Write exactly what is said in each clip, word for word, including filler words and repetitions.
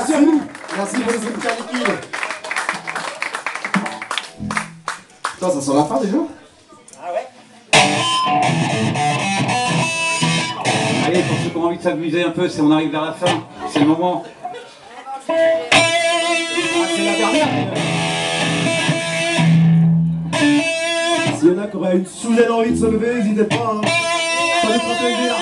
Merci à vous. Merci pour les écouteurs liquides. Putain, ça sent la fin déjà. Ah ouais. Allez, pour ceux qui ont envie de s'amuser un peu, c'est on arrive vers la fin, c'est le moment. Ah, c'est la dernière. S'il y en a qui auraient une soudaine envie de se lever, n'hésitez pas. Hein. Ça nous fera plaisir.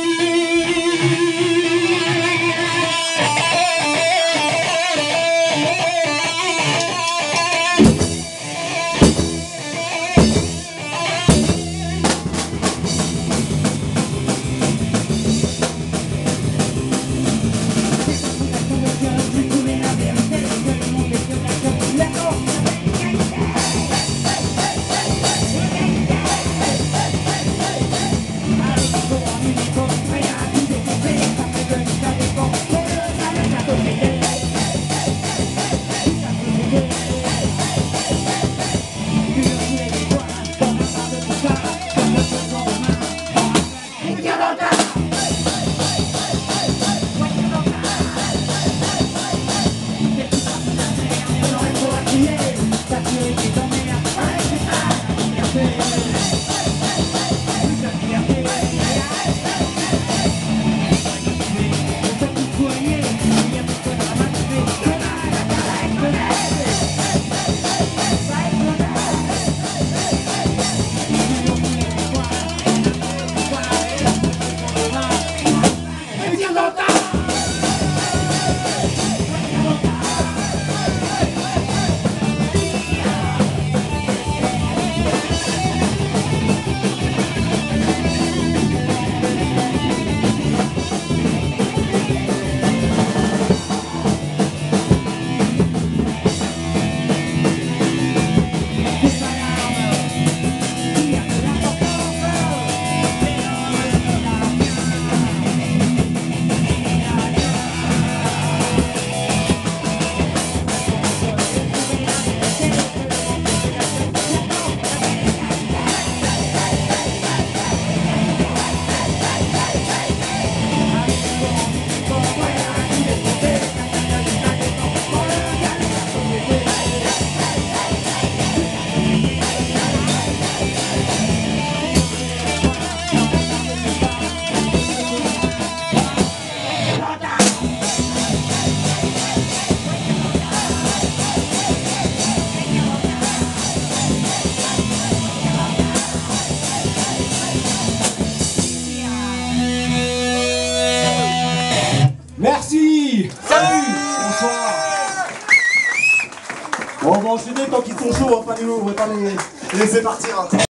Merci. Salut. Bonsoir. Bon, on va enchaîner tant qu'ils sont chauds, on va pas les, on va pas les laisser partir.